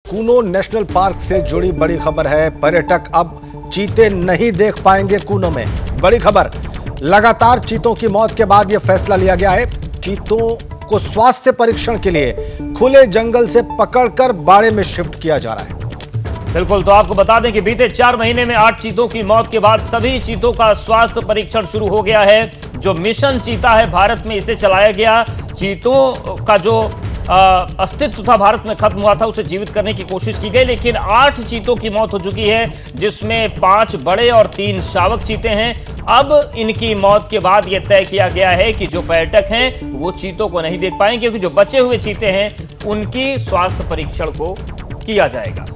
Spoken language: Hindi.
कूनो नेशनल पार्क से जुड़ी बड़ी खबर है। पर्यटक अब चीते नहीं देख पाएंगे कूनो में। बड़ी खबर, लगातार चीतों की मौत के बाद यह फैसला लिया गया है। चीतों को स्वास्थ्य परीक्षण के लिए खुले जंगल से पकड़कर बाड़े में शिफ्ट किया जा रहा है। बिल्कुल, तो आपको बता दें कि बीते 4 महीने में 8 चीतों की मौत के बाद सभी चीतों का स्वास्थ्य परीक्षण शुरू हो गया है। जो मिशन चीता है भारत में, इसे चलाया गया। चीतों का जो अस्तित्व था भारत में खत्म हुआ था, उसे जीवित करने की कोशिश की गई, लेकिन 8 चीतों की मौत हो चुकी है, जिसमें 5 बड़े और 3 शावक चीते हैं। अब इनकी मौत के बाद यह तय किया गया है कि जो पर्यटक हैं वो चीतों को नहीं देख पाएंगे, क्योंकि जो बचे हुए चीते हैं उनकी स्वास्थ्य परीक्षण को किया जाएगा।